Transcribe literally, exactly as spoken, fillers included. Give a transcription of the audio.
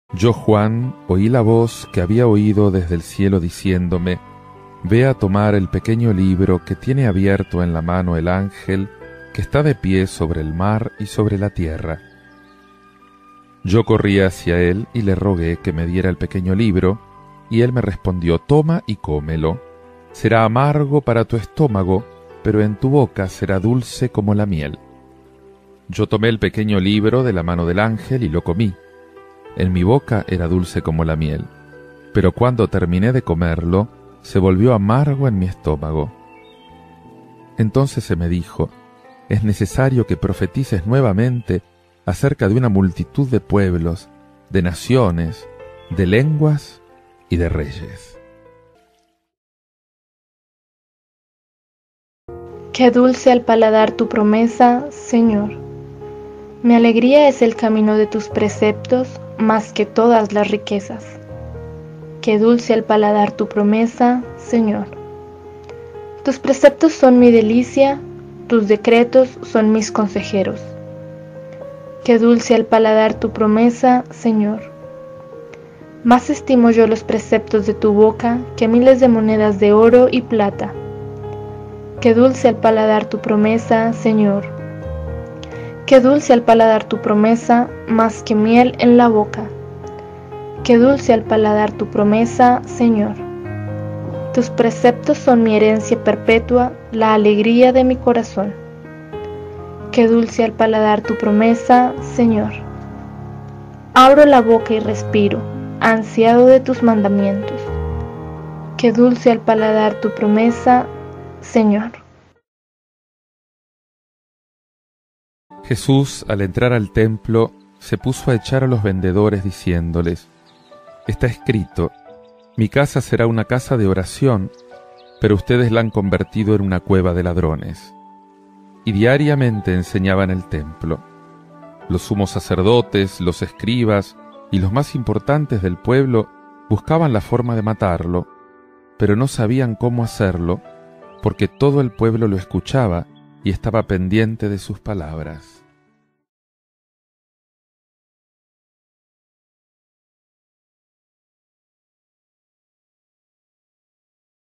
Yo, Juan, oí la voz que había oído desde el cielo diciéndome: Ve a tomar el pequeño libro que tiene abierto en la mano el ángel que está de pie sobre el mar y sobre la tierra. Yo corrí hacia él y le rogué que me diera el pequeño libro, y él me respondió: Toma y cómelo. Será amargo para tu estómago, pero en tu boca será dulce como la miel. Yo tomé el pequeño libro de la mano del ángel y lo comí. En mi boca era dulce como la miel, pero cuando terminé de comerlo, se volvió amargo en mi estómago. Entonces se me dijo: es necesario que profetices nuevamente acerca de una multitud de pueblos, de naciones, de lenguas y de reyes. Qué dulce al paladar tu promesa, Señor. Mi alegría es el camino de tus preceptos, más que todas las riquezas. Qué dulce al paladar tu promesa, Señor. Tus preceptos son mi delicia, tus decretos son mis consejeros. Qué dulce al paladar tu promesa, Señor. Más estimo yo los preceptos de tu boca que miles de monedas de oro y plata. Qué dulce al paladar tu promesa, Señor. Qué dulce al paladar tu promesa, más que miel en la boca. Qué dulce al paladar tu promesa, Señor. Tus preceptos son mi herencia perpetua, la alegría de mi corazón. Qué dulce al paladar tu promesa, Señor. Abro la boca y respiro, ansiado de tus mandamientos. Qué dulce al paladar tu promesa, Señor. Jesús, al entrar al templo, se puso a echar a los vendedores diciéndoles: Está escrito, mi casa será una casa de oración, pero ustedes la han convertido en una cueva de ladrones. Y diariamente enseñaba en el templo. Los sumos sacerdotes, los escribas y los más importantes del pueblo buscaban la forma de matarlo, pero no sabían cómo hacerlo, porque todo el pueblo lo escuchaba y estaba pendiente de sus palabras.